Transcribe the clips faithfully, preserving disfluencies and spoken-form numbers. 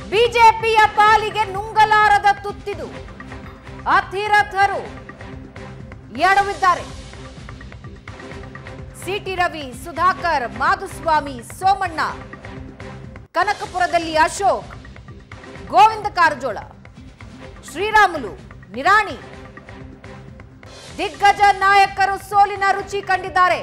ಬಿಜೆಪಿಯ ಪಾಲಿಗೆ ನುಂಗಲಾರದ ತುತ್ತಿದು ಅತಿರಥರು ಎಡವಿದ್ದಾರೆ. ಸಿಟಿ ರವಿ, ಸುಧಾಕರ್, ಮಾಧುಸ್ವಾಮಿ, ಸೋಮಣ್ಣ, ಕನಕಪುರದಲ್ಲಿ ಅಶೋಕ್, ಗೋವಿಂದ ಕಾರಜೋಳ, ಶ್ರೀರಾಮುಲು, ನಿರಾಣಿ ದಿಗ್ಗಜ ನಾಯಕರು ಸೋಲಿನ ರುಚಿ ಕಂಡಿದ್ದಾರೆ.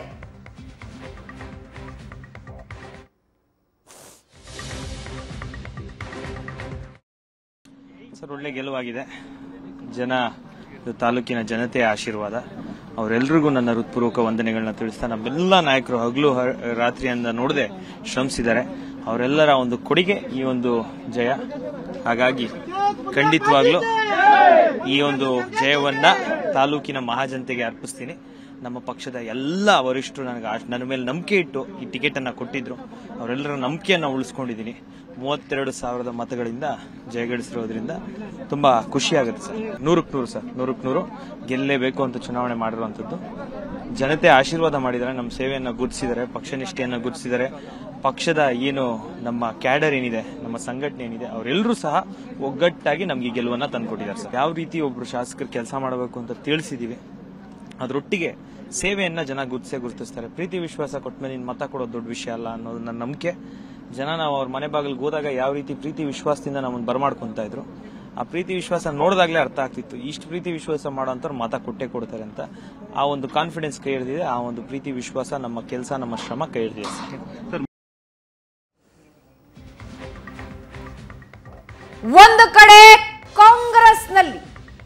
ಸರ್, ಒಳ್ಳೆ ಗೆಲುವಾಗಿದೆ. ಜನ ತಾಲೂಕಿನ ಜನತೆಯ ಆಶೀರ್ವಾದ. ಅವರೆಲ್ಲರಿಗೂ ನನ್ನ ಹೃತ್ಪೂರ್ವಕ ವಂದನೆಗಳನ್ನ ತಿಳಿಸ್ತಾ, ನಮ್ಮೆಲ್ಲ ನಾಯಕರು ಹಗಲು ರಾತ್ರಿಯಿಂದ ನೋಡದೆ ಶ್ರಮಿಸಿದ್ದಾರೆ. ಅವರೆಲ್ಲರ ಒಂದು ಕೊಡುಗೆ ಈ ಒಂದು ಜಯ. ಹಾಗಾಗಿ ಖಂಡಿತವಾಗ್ಲೂ ಈ ಒಂದು ಜಯವನ್ನ ತಾಲೂಕಿನ ಮಹಾಜನತೆಗೆ ಅರ್ಪಿಸ್ತೀನಿ. ನಮ್ಮ ಪಕ್ಷದ ಎಲ್ಲ ವರಿಷ್ಠರು ನನಗೆ ನನ್ನ ಮೇಲೆ ನಂಬಿಕೆ ಇಟ್ಟು ಈ ಟಿಕೆಟ್ ಅನ್ನ ಕೊಟ್ಟಿದ್ರು. ಅವರೆಲ್ಲರ ನಂಬಿಕೆಯನ್ನ ಉಳಿಸ್ಕೊಂಡಿದ್ದೀನಿ. ಮೂವತ್ತೆರಡು ಸಾವಿರದ ಮತಗಳಿಂದ ಜಯಗಳಿಸಿರೋದ್ರಿಂದ ತುಂಬಾ ಖುಷಿ ಆಗುತ್ತೆ ಸರ್. ನೂರಕ್ಕೆ ನೂರು ಸರ್, ನೂರಕ್ಕೆ ನೂರು ಗೆಲ್ಲೇಬೇಕು ಅಂತ ಚುನಾವಣೆ ಮಾಡಿರುವಂತದ್ದು. ಜನತೆ ಆಶೀರ್ವಾದ ಮಾಡಿದ್ದಾರೆ, ನಮ್ಮ ಸೇವೆಯನ್ನ ಗುರುತಿಸಿದ್ದಾರೆ, ಪಕ್ಷ ನಿಷ್ಠೆಯನ್ನ ಗುರುತಿಸಿದ್ದಾರೆ. ಪಕ್ಷದ ಏನು ನಮ್ಮ ಕ್ಯಾಡರ್ ಏನಿದೆ, ನಮ್ಮ ಸಂಘಟನೆ ಏನಿದೆ, ಅವರೆಲ್ಲರೂ ಸಹ ಒಗ್ಗಟ್ಟಾಗಿ ನಮ್ಗೆ ಗೆಲುವನ್ನ ತಂದುಕೊಟ್ಟಿದ್ದಾರೆ ಸರ್. ಯಾವ ರೀತಿ ಒಬ್ರು ಶಾಸಕರು ಕೆಲಸ ಮಾಡಬೇಕು ಅಂತ ತಿಳಿಸಿದೀವಿ, ಅದರೊಟ್ಟಿಗೆ ಸೇವೆಯನ್ನ ಜನ ಗುರುತಿಸೇ ಗುರುತಿಸ್ತಾರೆ. ಪ್ರೀತಿ ವಿಶ್ವಾಸ ಕೊಟ್ಟ ಮೇಲೆ ಮತ ಕೊಡೋದು ದೊಡ್ಡ ವಿಷಯ ಅಲ್ಲ ಅನ್ನೋದು ನನ್ನ ನಂಬಿಕೆ. ಜನ ನಾವು ಅವ್ರ ಮನೆ ಬಾಗಿಲಿಗೆ ಹೋದಾಗ ಯಾವ ರೀತಿ ಪ್ರೀತಿ ವಿಶ್ವಾಸದಿಂದ ನಮ್ಮನ್ನು ಬರಮಾಡ್ಕೊಂತ ಇದ್ರು, ಆ ಪ್ರೀತಿ ವಿಶ್ವಾಸ ನೋಡಿದಾಗಲೇ ಅರ್ಥ ಆಗ್ತಿತ್ತು ಇಷ್ಟು ಪ್ರೀತಿ ವಿಶ್ವಾಸ ಮಾಡೋಂಥವ್ರು ಮತ ಕೊಟ್ಟೆ ಕೊಡ್ತಾರೆ ಅಂತ. ಆ ಒಂದು ಕಾನ್ಫಿಡೆನ್ಸ್ ಕೈ ಹಿಡಿದಿದೆ. ಆ ಒಂದು ಪ್ರೀತಿ ವಿಶ್ವಾಸ, ನಮ್ಮ ಕೆಲಸ, ನಮ್ಮ ಶ್ರಮ ಕೈ ಹಿಡಿದಿದೆ ಸರ್. ಒಂದು ಕಡೆ ಕಾಂಗ್ರೆಸ್ನಲ್ಲಿ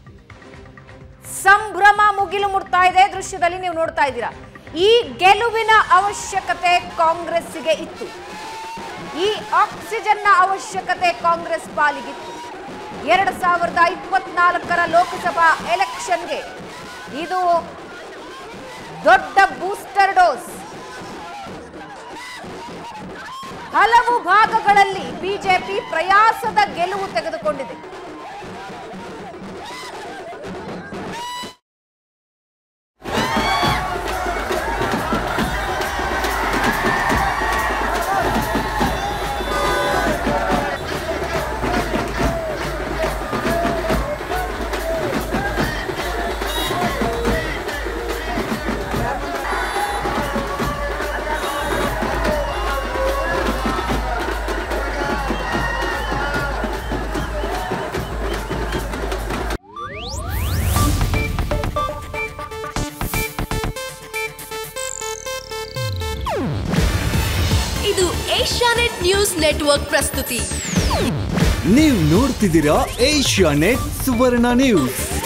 ಸಂಭ್ರಮ ಮುಗಿಲು ಮುಟ್ತಾ ಇದೆ. ದೃಶ್ಯದಲ್ಲಿ ನೀವು ನೋಡ್ತಾ ಇದ್ದೀರಾ. ಈ ಗೆಲುವಿನ ಅವಶ್ಯಕತೆ ಕಾಂಗ್ರೆಸ್ಸಿಗೆ ಇತ್ತು. ಈ ಆಕ್ಸಿಜನ್ನ ಅವಶ್ಯಕತೆ ಕಾಂಗ್ರೆಸ್ ಪಾಲಿಗಿತ್ತು. ಎರಡು ಸಾವಿರದ ಇಪ್ಪತ್ನಾಲ್ಕರ ಲೋಕಸಭಾ ಎಲೆಕ್ಷನ್ಗೆ ಇದು ದೊಡ್ಡ ಬೂಸ್ಟರ್ ಡೋಸ್. ಹಲವು ಭಾಗಗಳಲ್ಲಿ ಬಿಜೆಪಿ ಪ್ರಯಾಸದ ಗೆಲುವು ತೆಗೆದುಕೊಂಡಿದೆ. ಇದು ಏಷ್ಯಾನೆಟ್ ನ್ಯೂಸ್ ನೆಟ್ವರ್ಕ್ ಪ್ರಸ್ತುತಿ. ನೀವು ನೋಡ್ತಿದ್ದೀರಾ ಏಷ್ಯಾನೆಟ್ ಸುವರ್ಣ ನ್ಯೂಸ್.